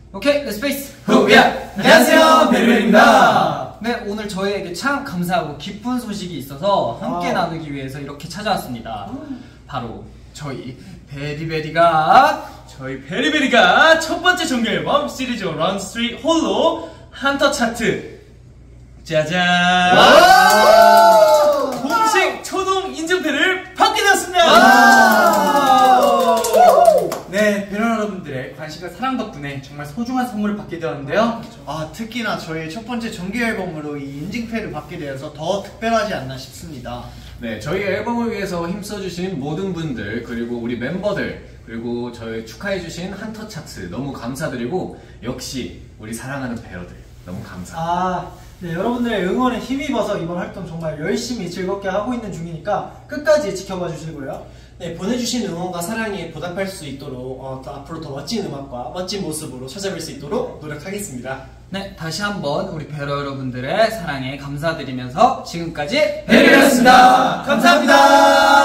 오케이, 렛츠페이스 후야! 안녕하세요, 베리베리입니다. 네, 오늘 저희에게 참 감사하고 기쁜 소식이 있어서 함께 나누기 위해서 이렇게 찾아왔습니다. 바로 저희 베리베리가 첫 번째 정규 앨범 시리즈 런3 홀로 헌터 차트 짜잔! 공식 초동 인증패를 받게 되었습니다. 네, 배런 여러분들의 관심과 사랑 덕분에 정말 소중한 선물을 받게 되었는데요. 특히나 저희의 첫 번째 정규 앨범으로 이 인증패를 받게 되어서 더 특별하지 않나 싶습니다. 네, 저희 앨범을 위해서 힘써주신 모든 분들, 그리고 우리 멤버들, 그리고 저희 축하해주신 헌터 차트 너무 감사드리고, 역시 우리 사랑하는 배러들 너무 감사합니다. 네, 여러분들의 응원에 힘입어서 이번 활동 정말 열심히 즐겁게 하고 있는 중이니까 끝까지 지켜봐 주시고요. 네, 보내주신 응원과 사랑에 보답할 수 있도록 앞으로 더 멋진 음악과 멋진 모습으로 찾아뵐 수 있도록 노력하겠습니다. 네, 다시 한번 우리 배러 여러분들의 사랑에 감사드리면서 지금까지 베리베리였습니다. 감사합니다.